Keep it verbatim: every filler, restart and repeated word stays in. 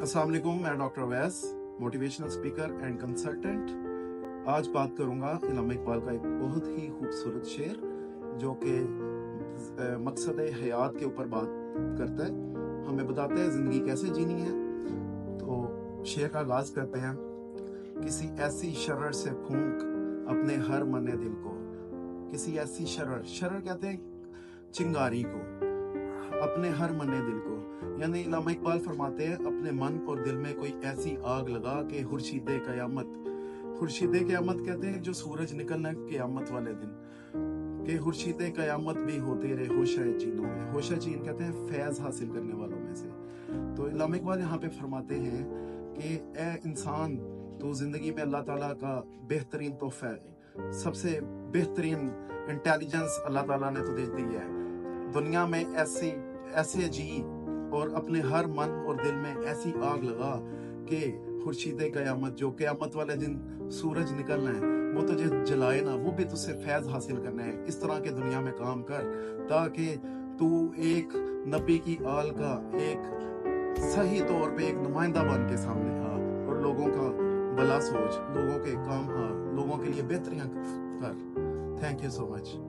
अस्सलाम वालेकुम, मैं doctor Awais, motivational speaker and consultant. आज बात करूंगा इल्हाम इकबाल का एक बहुत ही खूबसूरत शेर जो कि मकसद हयात के ऊपर बात करता है, हमें बताता है ज़िंदगी कैसे जीनी है। तो शेर का आगाज़ करते हैं। किसी ऐसी शरर से फूंक अपने हर मने दिल को, किसी ऐसी शरर, शरर कहते हैं चिंगारी को, अपने हर मने दिल को, यानी इल्हाम इकबाल फरमाते हैं अपने मन और दिल में कोई ऐसी आग लगा के खुर्शीदे क़यामत, खुर्शीदे क़यामत कहते हैं जो सूरज निकलना क़यामत वाले दिन के खुर्शीदे क़यामत भी होते रहे होशा चीनों में। होशा चीन कहते हैं फैज़ हासिल करने वालों में से। तो इल्हाम इकबाल यहाँ पे फरमाते हैं कि ए इंसान, तो ज़िंदगी में अल्लाह ताला का बेहतरीन तोहफा है, सबसे बेहतरीन इंटेलिजेंस अल्लाह ताला ने तुझे दी है। दुनिया में ऐसी ऐसे जी और अपने हर मन और दिल में ऐसी आग लगा कि खुर्शीदे क़यामत, जो क़यामत वाले दिन सूरज निकलना है, वो तुझे जलाए ना, वो भी तुझसे फैज़ हासिल करना है। इस तरह के दुनिया में काम कर ताकि तू एक नबी की आल का एक सही तौर पे एक नुमाइंदा बन के सामने आ और लोगों का भला सोच, लोगों के काम आ, लोगों के लिए बेहतरियां कर। Thank you so much.